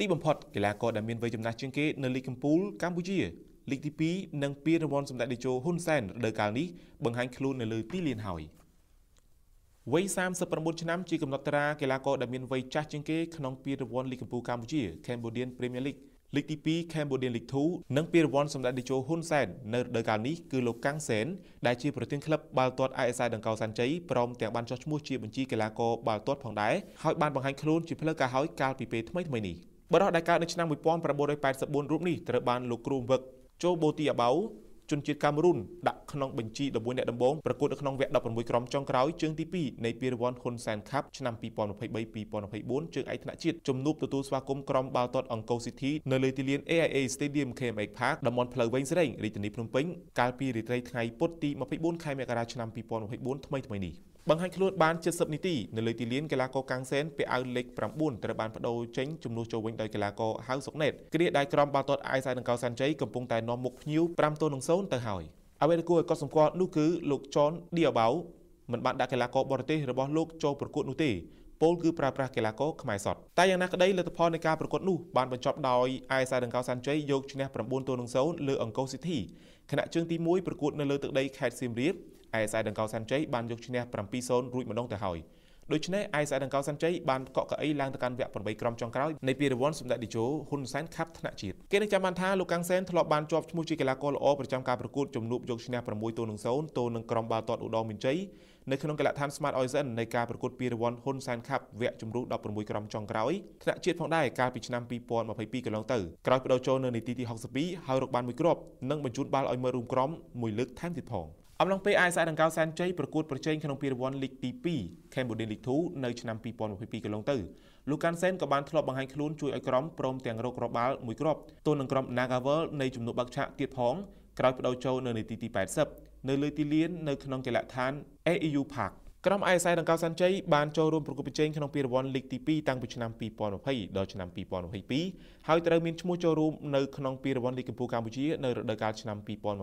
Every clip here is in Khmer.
ទីបំផុតកីឡាករដែលមានវ័យចំណាស់ជាងគេនៅលីកកំពូលកម្ពុជាលីកទី2និងពានរង្វាន់សម្ដេចតេជោហ៊ុនសែនរដូវកាលនេះបង្ហាញខ្លួននៅលើទីលានហើយវ័យ39ឆ្នាំជាកំណត់ត្រាកីឡាករដែលមានវ័យចាស់ជាងគេក្នុងពានរង្វាន់លីកកំពូលកម្ពុជា Cambodian Premier League លីកទី2 Cambodian League 2និងពានរង្វាន់សម្ដេចតេជោហ៊ុនសែននៅរដូវកាលនេះគឺលោកកាំងសែនដែលជាប្រធានក្លឹបបាល់ទាត់ ISI ដង្កោសាន់ជ័យព្រមទាំងបានចុះឈ្មោះជាបញ្ជីកីឡាករបាល់ទាត់ផងដែរហើយបានបង្ហាញខ្លួនជាផ្លូវការហើយកាលពីពេលថ្មីៗនេះបរិះដែលកើតនៅឆ្នាំ1984រូបនេះត្រូវបានលោកគ្រូវឹកជូបូទីអាបៅជនជាតិកាមេរុនដាក់ក្នុងបញ្ជី11អ្នកដំបូងប្រកួតនៅក្នុងវគ្គ16ក្រុមចុងក្រោយជើងទី2នៃពានរង្វាន់ហ៊ុនសែនខាប់ឆ្នាំ2023-2024ជើងឯកថ្នាក់ជាតិជំនួបទទួលស្វាគមន៍ក្រុមបាល់ទាត់អង្គរស៊ីធីនៅលើទីលាន AIA Stadium KMX Park តំបន់ផ្លូវវែងស្រេងរាជធានីភ្នំពេញកាលពីរាត្រីថ្ងៃពុធទី24ខែមករាឆ្នាំ2024ថ្មីនេះបង្ហាញខ្លួនបាន70នាទីនៅលើទីលានកីឡាករកាំងសែនពាក់អាវលេខ9ត្រូវបានបដូរចេញជំនួសចូលវិញដោយកីឡាករហៅសុកណេតគ្រាដែលក្រុមបាល់ទាត់ ISI ដង្កោសាន់ជ័យកំពុងតែនាំមុខភ្ញៀវ5-0ទៅហើយអ្វីដែលគួរឲ្យកត់សម្គាល់នោះគឺលោកចនឌីអាបៅមិនបានដាក់កីឡាករបរទេសរបស់លោកចូលប្រកួតនោះទេពលគឺប្រើប្រាស់កីឡាករខ្មែរសុទ្ធតែយ៉ាងណាក្តីលទ្ធផលនៃការប្រកួតនោះបានបញ្ចប់ដោយ ISI ដង្កោសាន់ជ័យយកឈ្នះ9-0លើអង្គរស៊ីធីខណៈជើងទី1ប្រកួតនៅលើទឹកដីខេត្តសៀមរាប ISI ដង្កោសាន់ជ័យបានយកឈ្នះ7-0រួចម្ដងទៅហើយដូច្នេះ ISI ដង្កោសាន់ជ័យបានកក់កៅអីឡើងទៅកាន់វគ្គ8ក្រុមចុងក្រោយនៃពានរង្វាន់សម្ដេចតេជោហ៊ុនសែនខាប់ថ្នាក់ជាតិគេនឹងចាំបានថាលោកកាំងសែនធ្លាប់បានជាប់ឈ្មោះជាកីឡាករល្អប្រចាំការប្រកួតជំនួបយកឈ្នះ6-0ទល់នឹងក្រុមបាល់ទាត់ឧត្តរមានជ័យនៅក្នុងកីឡដ្ឋាន Smart Ocean នៃការប្រកួតពានរង្វាន់ហ៊ុនសែនខាប់វគ្គជម្រុះ16ក្រុមចុងក្រោយថ្នាក់ជាតិផងដែរកាលពីឆ្នាំ2022កន្លងទៅក្រោយបដូរចូលនៅនាទីទី62ហើយរកបានមួយគ្រាប់និងបញ្ជូនបាល់ឲ្យមើលរួមក្រុមមួយលើកថែមទៀតផងអំឡុងពេល ISI ដង្កោសាន់ជ័យប្រកួតប្រជែងក្នុងពានរង្វាន់លីកទី2 Cambodian League 2នៅឆ្នាំ2022កន្លងទៅលោកកាំងសែនក៏បានធ្លាប់បង្ហាញខ្លួនជួយឲ្យក្រុមព្រមទាំងរកគ្រាប់បាល់មួយគ្រាប់ទល់នឹងក្រុម Nagavel នៃជំនួបបាក់ឆាកទៀតផងក្រោយបដូរចូលនៅនាទីទី80នៅលើទីលាននៅក្នុងកីឡដ្ឋាន AEU Park ក្រុម ISI ដង្កោសាន់ជ័យបានចូលរួមប្រកួតប្រជែងក្នុងពានរង្វាន់លីកទី2តាំងពីឆ្នាំ2020ដល់ឆ្នាំ2022ហើយត្រូវមានឈ្មោះចូលរួមនៅក្នុងពានរង្វាន់លីកកំពូលកម្ពុជានៅរដូវកាលឆ្នាំ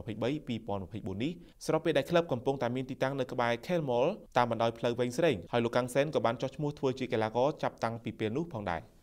2023-2024នេះស្របពេលដែលក្លឹបកំពុងតែមានទីតាំងនៅក្បែរ Khel Mall តាមបណ្ដោយផ្លូវវែងស្រេងហើយលោកកាំងសែនក៏បានចុះឈ្មោះធ្វើជាកីឡាករចាប់តាំងពីពេលនោះផងដែរ